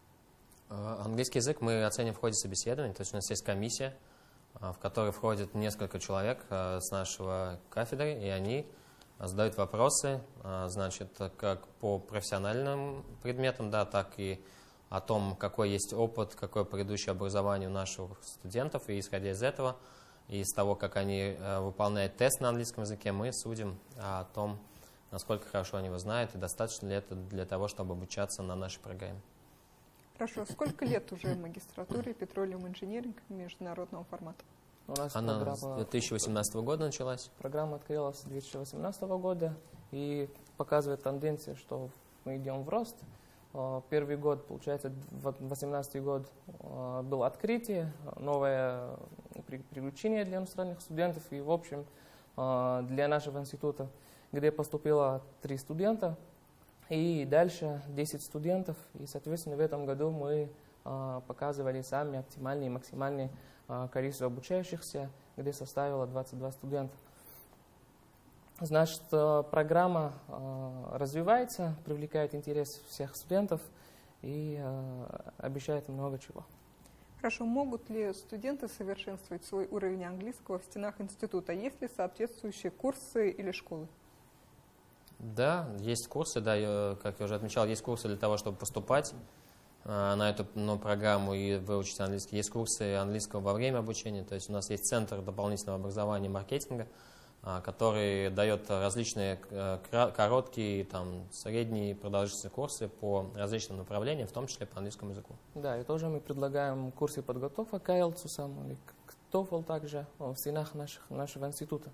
Английский язык мы оценим в ходе собеседования, то есть у нас есть комиссия, в которой входит несколько человек с нашего кафедры, и они задают вопросы, значит, как по профессиональным предметам, да, так и о том, какой есть опыт, какое предыдущее образование у наших студентов, и исходя из этого, и из того, как они выполняют тест на английском языке, мы судим о том, насколько хорошо они его знают, и достаточно ли это для того, чтобы обучаться на нашей программе. Хорошо. Сколько лет уже в магистратуре Petroleum Engineering международного формата? Она с 2018 года началась. Программа открылась с 2018 года и показывает тенденцию, что мы идем в рост. Первый год, получается, 2018 год был открытие, новое приключение для иностранных студентов. И, в общем, для нашего института, где поступило 3 студента, и дальше 10 студентов. И, соответственно, в этом году мы показывали сами оптимальное и максимальное количество обучающихся, где составило 22 студента. Значит, программа развивается, привлекает интерес всех студентов и обещает много чего. Хорошо. Могут ли студенты совершенствовать свой уровень английского в стенах института? Есть ли соответствующие курсы или школы? Да, есть курсы, да, как я уже отмечал, есть курсы для того, чтобы поступать на эту программу и выучить английский. Есть курсы английского во время обучения, то есть у нас есть Центр дополнительного образования и маркетинга, который дает различные короткие, там, средние продолжительные курсы по различным направлениям, в том числе по английскому языку. Да, и тоже мы предлагаем курсы подготовки к IELTS или к TOEFL также в стенах нашего института,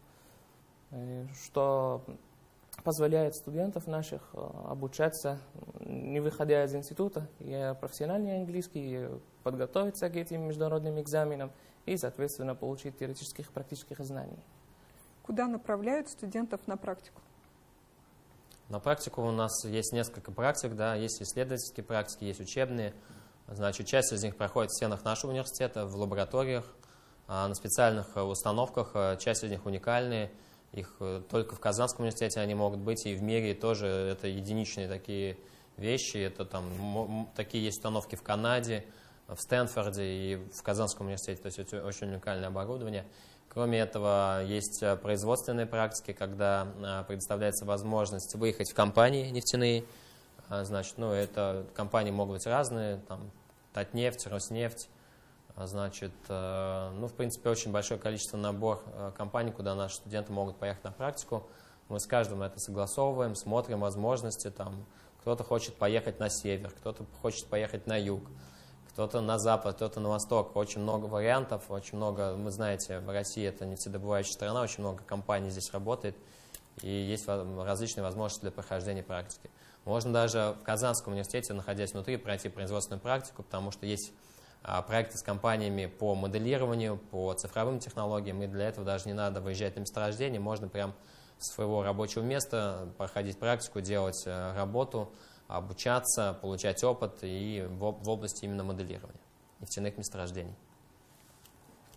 что позволяет студентов наших обучаться, не выходя из института, и профессиональный английский, и подготовиться к этим международным экзаменам и, соответственно, получить теоретических и практических знаний. Куда направляют студентов на практику? На практику у нас есть несколько практик, да, есть исследовательские практики, есть учебные. Значит, часть из них проходит в стенах нашего университета, в лабораториях, на специальных установках, часть из них уникальные. Их только в Казанском университете они могут быть, и в мире тоже это единичные такие вещи. Это там такие есть установки в Канаде, в Стэнфорде и в Казанском университете. То есть это очень уникальное оборудование. Кроме этого, есть производственные практики, когда предоставляется возможность выехать в компании нефтяные. Значит, ну, это компании могут быть разные, там, Татнефть, Роснефть. Значит, ну, в принципе, очень большое количество набор компаний, куда наши студенты могут поехать на практику. Мы с каждым это согласовываем, смотрим возможности. Там, кто-то хочет поехать на север, кто-то хочет поехать на юг, кто-то на запад, кто-то на восток. Очень много вариантов, очень много, вы знаете, в России это нефтедобывающая страна, очень много компаний здесь работает, и есть различные возможности для прохождения практики. Можно даже в Казанском университете, находясь внутри, пройти производственную практику, потому что есть проекты с компаниями по моделированию, по цифровым технологиям, и для этого даже не надо выезжать на месторождение, можно прямо с своего рабочего места проходить практику, делать работу, обучаться, получать опыт и в области именно моделирования нефтяных месторождений.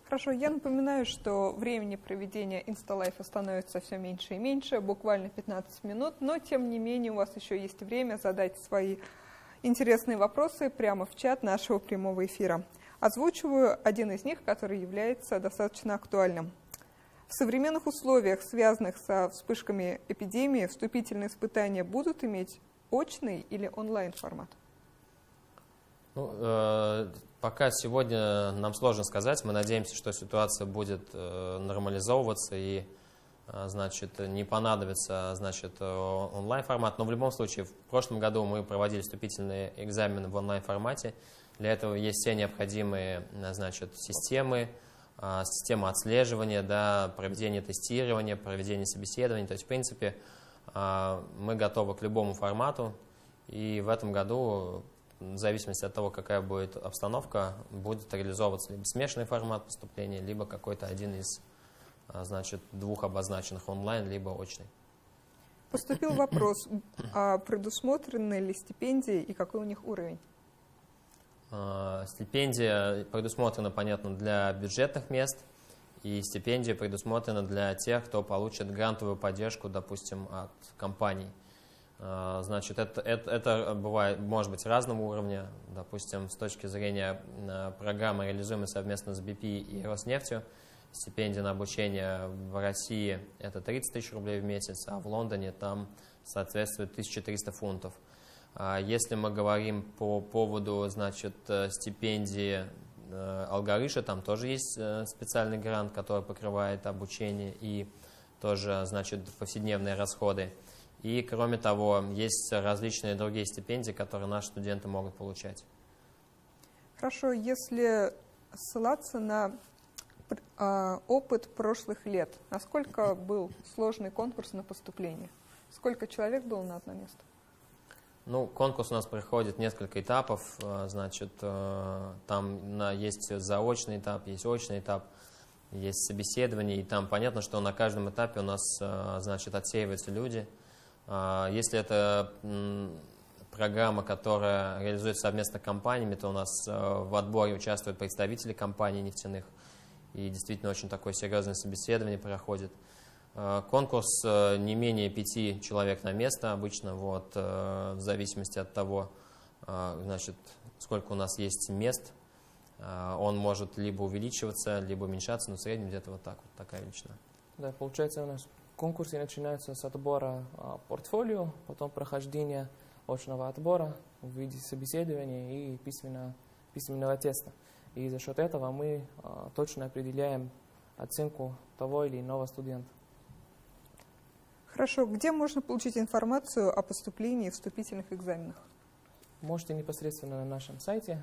Хорошо, я напоминаю, что времени проведения инсталайфа становится все меньше и меньше, буквально 15 минут, но тем не менее у вас еще есть время задать свои интересные вопросы прямо в чат нашего прямого эфира. Озвучиваю один из них, который является достаточно актуальным. В современных условиях, связанных со вспышками эпидемии, вступительные испытания будут иметь очный или онлайн формат? Пока сегодня нам сложно сказать. Мы надеемся, что ситуация будет нормализовываться и, значит, не понадобится, значит, онлайн-формат. Но в любом случае, в прошлом году мы проводили вступительные экзамены в онлайн-формате. Для этого есть все необходимые, значит, система отслеживания, да, проведение тестирования, проведение собеседований. То есть, в принципе, мы готовы к любому формату. И в этом году, в зависимости от того, какая будет обстановка, будет реализовываться либо смешанный формат поступления, либо какой-то один из, значит, двух обозначенных онлайн, либо очный. Поступил вопрос, а предусмотрены ли стипендии и какой у них уровень? Стипендия предусмотрена, понятно, для бюджетных мест, и стипендия предусмотрена для тех, кто получит грантовую поддержку, допустим, от компаний. Значит, это бывает, может быть разного уровня. Допустим, с точки зрения программы, реализуемой совместно с BP и Роснефтью, стипендия на обучение в России – это 30 тысяч рублей в месяц, а в Лондоне там соответствует 1300 фунтов. Если мы говорим по поводу, значит, стипендии Алгарыша, там тоже есть специальный грант, который покрывает обучение и тоже, значит, повседневные расходы. И, кроме того, есть различные другие стипендии, которые наши студенты могут получать. Хорошо, если ссылаться на опыт прошлых лет, насколько был сложный конкурс на поступление? Сколько человек было на одно место? Ну, конкурс у нас проходит несколько этапов. Значит, там есть заочный этап, есть очный этап, есть собеседование. И там понятно, что на каждом этапе у нас, значит, отсеиваются люди. Если это программа, которая реализуется совместно компаниями, то у нас в отборе участвуют представители компаний нефтяных. И действительно очень такое серьезное собеседование проходит. Конкурс не менее 5 человек на место обычно, вот, в зависимости от того, значит, сколько у нас есть мест. Он может либо увеличиваться, либо уменьшаться, но в среднем где-то вот так, вот такая величина. Да, получается, у нас конкурсы начинаются с отбора портфолио, потом прохождения очного отбора в виде собеседования и письменного теста. И за счет этого мы точно определяем оценку того или иного студента. Хорошо, где можно получить информацию о поступлении и вступительных экзаменах? Можете непосредственно на нашем сайте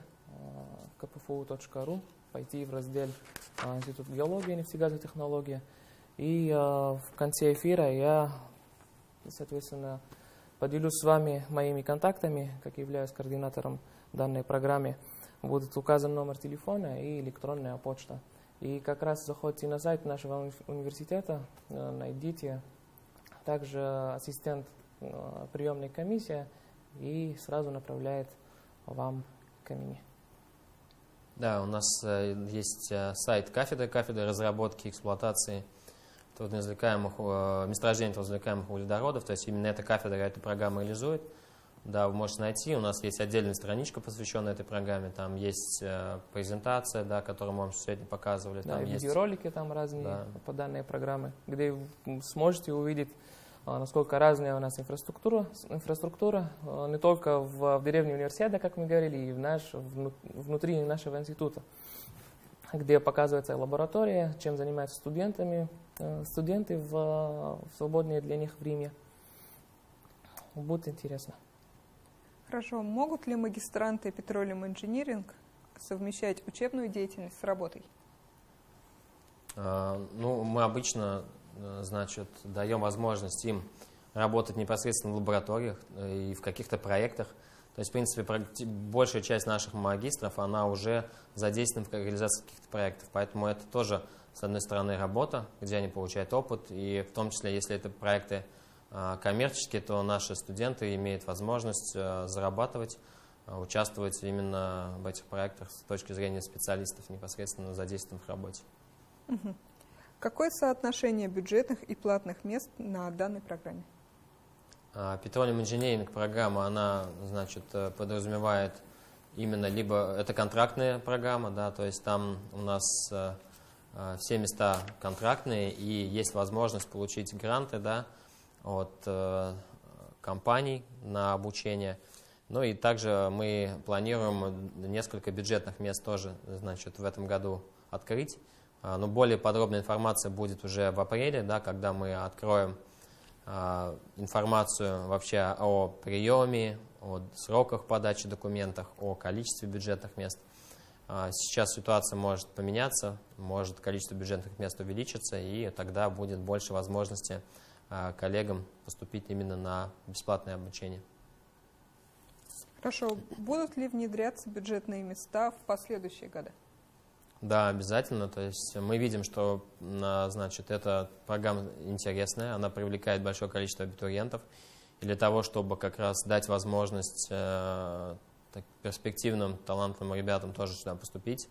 kpfu.ru пойти в раздел Институт геологии и нефтегазовой технологии. И в конце эфира я, соответственно, поделюсь с вами моими контактами, как являюсь координатором данной программы. Будет указан номер телефона и электронная почта. И как раз заходите на сайт нашего университета, найдите также ассистент приемной комиссии и сразу направляет вам ко мне. Да, у нас есть сайт кафедры разработки и эксплуатации месторождений трудноизвлекаемых углеводородов, то есть именно эта кафедра эту программу реализует. Да, вы можете найти, у нас есть отдельная страничка, посвященная этой программе, там есть презентация, да, которую мы вам сегодня показывали. Да, там есть видеоролики там разные, да, по данной программе, где вы сможете увидеть, насколько разная у нас инфраструктура не только в деревне университета, как мы говорили, и внутри нашего института, где показывается лаборатория, чем занимаются студенты в свободное для них время. Будет интересно. Хорошо. Могут ли магистранты Petroleum Engineering совмещать учебную деятельность с работой? Ну, мы обычно, значит, даем возможность им работать непосредственно в лабораториях и в каких-то проектах. То есть, в принципе, большая часть наших магистров, она уже задействована в реализации каких-то проектов. Поэтому это тоже, с одной стороны, работа, где они получают опыт. И в том числе, если это проекты коммерческие, то наши студенты имеют возможность зарабатывать участвовать именно в этих проектах с точки зрения специалистов, непосредственно задействованных в работе. Какое соотношение бюджетных и платных мест на данной программе? Petroleum Engineering программа, она, значит, подразумевает именно либо это контрактная программа, да, то есть там у нас все места контрактные и есть возможность получить гранты, да, от компаний на обучение. Ну и также мы планируем несколько бюджетных мест тоже, значит, в этом году открыть. Но более подробная информация будет уже в апреле, да, когда мы откроем информацию вообще о приеме, о сроках подачи документов, о количестве бюджетных мест. Сейчас ситуация может поменяться, может количество бюджетных мест увеличиться, и тогда будет больше возможности коллегам поступить именно на бесплатное обучение. Хорошо. Будут ли внедряться бюджетные места в последующие годы? Да, обязательно. То есть мы видим, что, значит, эта программа интересная, она привлекает большое количество абитуриентов. И для того, чтобы как раз дать возможность перспективным, талантливым ребятам тоже сюда поступить,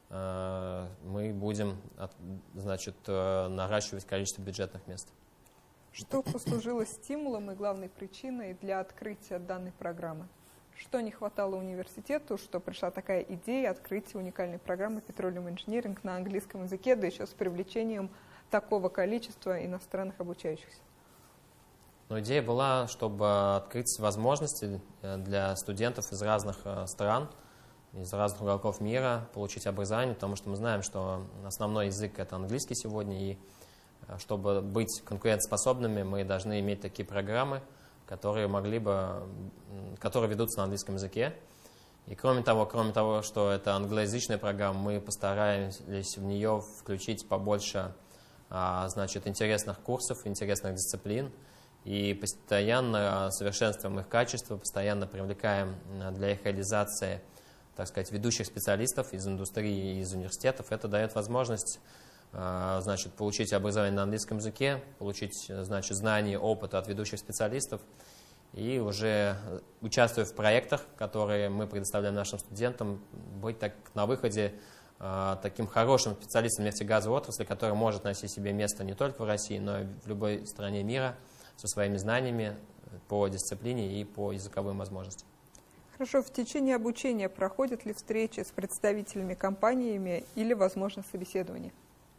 мы будем, значит, наращивать количество бюджетных мест. Что послужило стимулом и главной причиной для открытия данной программы? Что не хватало университету, что пришла такая идея открытия уникальной программы Petroleum Engineering на английском языке, да еще с привлечением такого количества иностранных обучающихся? Но идея была, чтобы открыть возможности для студентов из разных стран, из разных уголков мира получить образование, потому что мы знаем, что основной язык – это английский сегодня, и чтобы быть конкурентоспособными, мы должны иметь такие программы, которые ведутся на английском языке. И кроме того, что это англоязычная программа, мы постараемся в нее включить побольше, значит, интересных курсов, интересных дисциплин, и постоянно совершенствуем их качество, постоянно привлекаем для их реализации, так сказать, ведущих специалистов из индустрии и из университетов. Это дает возможность, значит, получить образование на английском языке, получить, значит, знания, опыт от ведущих специалистов и уже участвуя в проектах, которые мы предоставляем нашим студентам, быть так, на выходе таким хорошим специалистом нефтегазовой отрасли, который может найти себе место не только в России, но и в любой стране мира со своими знаниями по дисциплине и по языковым возможностям. Хорошо. В течение обучения проходят ли встречи с представителями компаниями или, возможно, собеседование?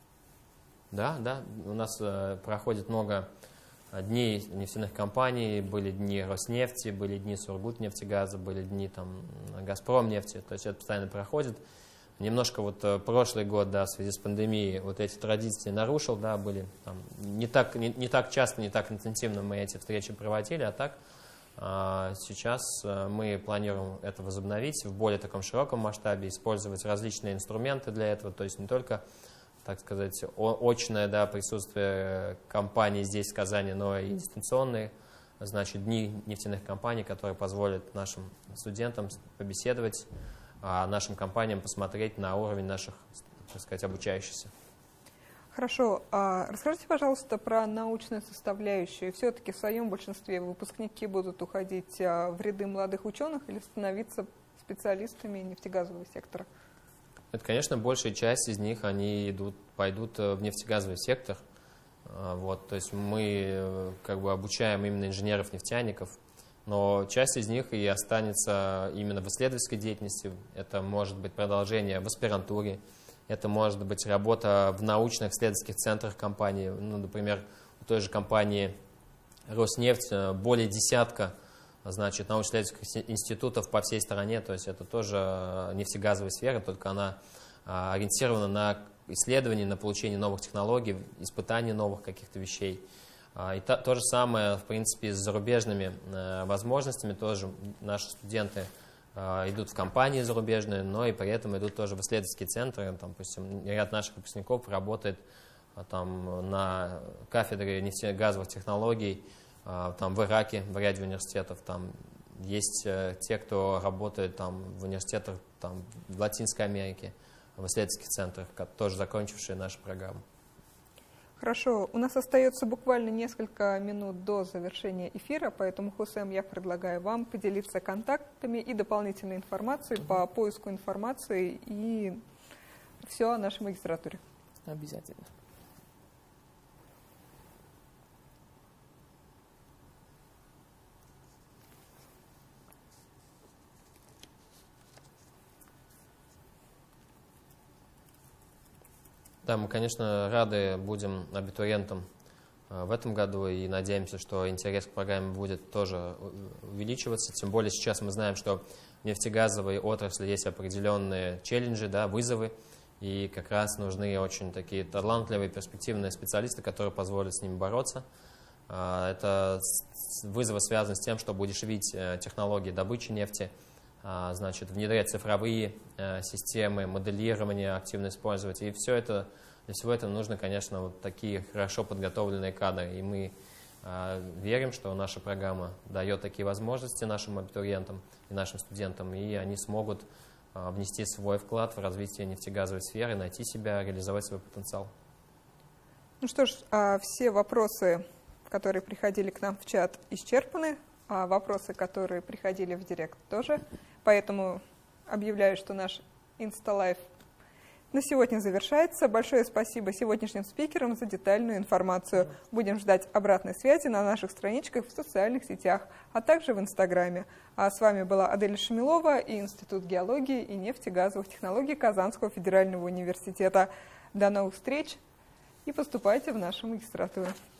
Да, у нас проходит много дней нефтяных компаний, были дни Роснефти, были дни Сургутнефтегаза, были дни там Газпромнефти, то есть это постоянно проходит. Немножко вот прошлый год, да, в связи с пандемией вот эти традиции нарушил, да, были там, не так часто, не так интенсивно мы эти встречи проводили, а так сейчас мы планируем это возобновить в более таком широком масштабе, использовать различные инструменты для этого, то есть не только, так сказать, очное, да, присутствие компаний здесь в Казани, но и дистанционные, значит, дни нефтяных компаний, которые позволят нашим студентам побеседовать, а нашим компаниям посмотреть на уровень наших, так сказать, обучающихся. Хорошо. Расскажите, пожалуйста, про научную составляющую. Все-таки в своем большинстве выпускники будут уходить в ряды молодых ученых или становиться специалистами нефтегазового сектора? Это, конечно, большая часть из них, они пойдут в нефтегазовый сектор. Вот, то есть мы как бы обучаем именно инженеров-нефтяников, но часть из них и останется именно в исследовательской деятельности. Это может быть продолжение в аспирантуре, это может быть работа в научных исследовательских центрах компании. Ну, например, у той же компании Роснефть более десятка, значит, научно-исследовательских институтов по всей стране, то есть это тоже нефтегазовая сфера, только она ориентирована на исследования, на получение новых технологий, испытание новых каких-то вещей. И то же самое, в принципе, с зарубежными возможностями. Тоже наши студенты идут в компании зарубежные, но и при этом идут тоже в исследовательские центры. Там, допустим, ряд наших выпускников работает там, на кафедре нефтегазовых технологий там, в Ираке, в ряде университетов. Там есть те, кто работает там, в университетах там, в Латинской Америке, в исследовательских центрах, тоже закончившие нашу программу. Хорошо, у нас остается буквально несколько минут до завершения эфира, поэтому, Хусем, я предлагаю вам поделиться контактами и дополнительной информацией по поиску информации и все о нашей магистратуре. Обязательно. Да, мы, конечно, рады будем абитуриентам в этом году и надеемся, что интерес к программе будет тоже увеличиваться. Тем более сейчас мы знаем, что в нефтегазовой отрасли есть определенные челленджи, да, вызовы, и как раз нужны очень такие талантливые, перспективные специалисты, которые позволят с ними бороться. Это вызовы связаны с тем, чтобы удешевить технологии добычи нефти, значит, внедрять цифровые системы, моделирование активно использовать. И все это, для всего этого нужно, конечно, вот такие хорошо подготовленные кадры. И мы верим, что наша программа дает такие возможности нашим абитуриентам и нашим студентам, и они смогут внести свой вклад в развитие нефтегазовой сферы, найти себя, реализовать свой потенциал. Ну что ж, все вопросы, которые приходили к нам в чат, исчерпаны. А вопросы, которые приходили в директ, тоже. Поэтому объявляю, что наш Инсталайф на сегодня завершается. Большое спасибо сегодняшним спикерам за детальную информацию. Будем ждать обратной связи на наших страничках в социальных сетях, а также в Инстаграме. А с вами была Адель Шамилова и Институт геологии и нефтегазовых технологий Казанского федерального университета. До новых встреч и поступайте в нашу магистратуру.